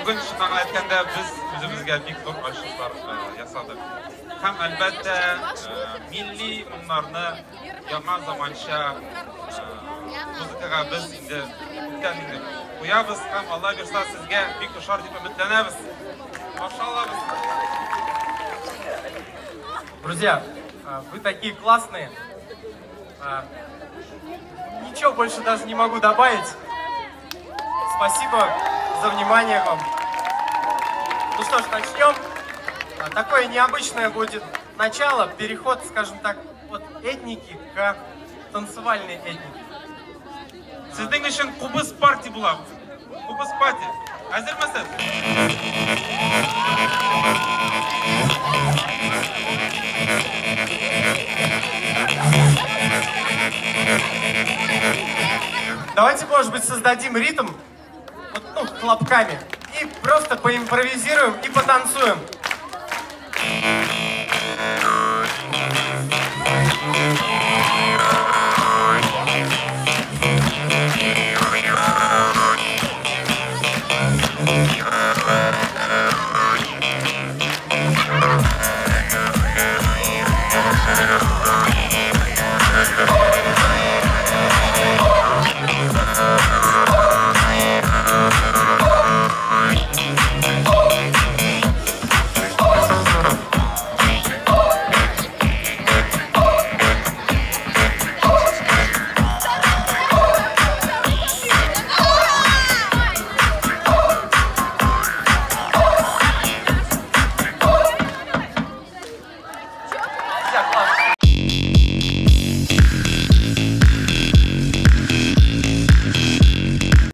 Bugün şundan aytkanda biz özümüzge bek zor açılışlar yasadık. Hem elbette milli onlarını yaman zamança muzikaga biz indi uyabız hem Allah versa sizge bek koşar dep ümitlenemiz. Maşallah biz. Друзья, вы такие классные. Ничего больше даже не могу добавить. Спасибо за внимание вам. Ну что ж, начнем. Такое необычное будет начало, переход, скажем так, от этники к танцевальной этнике. Sizden için Kubus Parti bulalım. Kubus Parti. Hazır mısınız? Давайте, может быть, создадим ритм, вот, ну, хлопками, и просто поимпровизируем и потанцуем.